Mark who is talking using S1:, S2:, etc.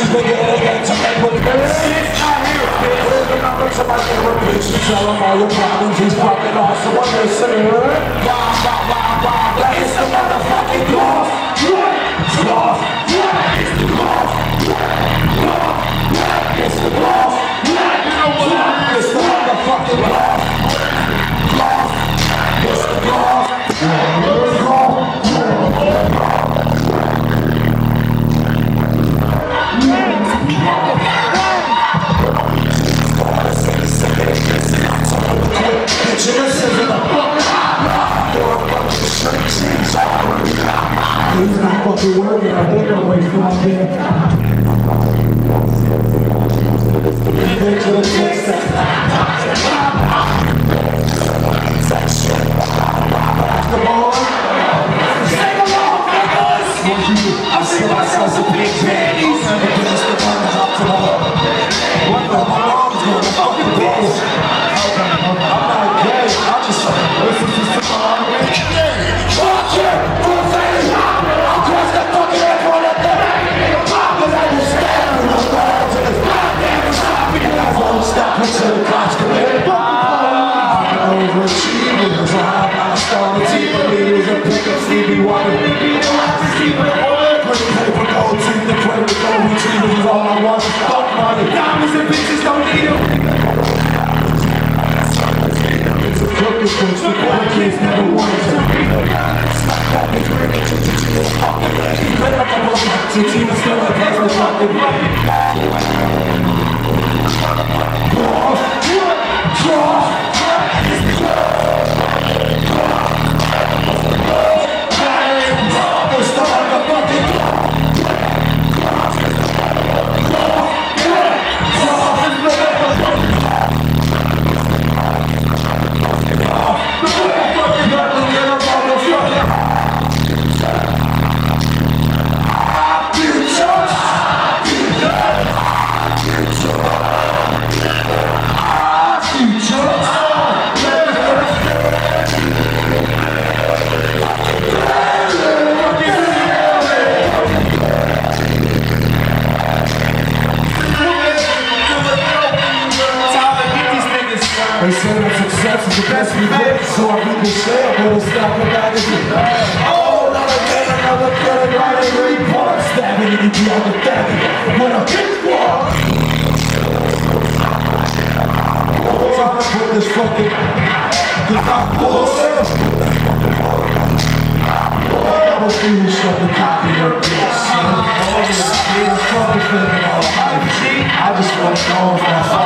S1: Tell him all your problems, he's fucking awesome. What they say? That is the motherfucking gloss. Gloss. It's the gloss. It's the gloss. It's the motherfucking gloss. It's the gloss. He's not fucking working, I think I'm wasting my day. Come on. Sing along, niggas! I see myself some big panties. What the my mom's gonna fucking do? I'm not gay, I just listen to some watch it! Across the fucking airport at the cause I will stand in the world to this goddamn stop me and I won't stop until the cops come in. I'm overachieving, cause I started teaming leaders and pick up Stevie Wonder. Put paper gold team, the credit gold retrievers is all I want. Fuck money, diamonds and bitches don't need them. It's a crooked switch, the black kids never wanted to. Teaching us still a place to fucking they say that success is the best we get, so I read the share, but it's not the magazine. Oh, another day, right in report, stabbing in the other day, when I get war. Trying to put this fucking, bullshit. I was feeling something cocky or bitch. I just want to know if I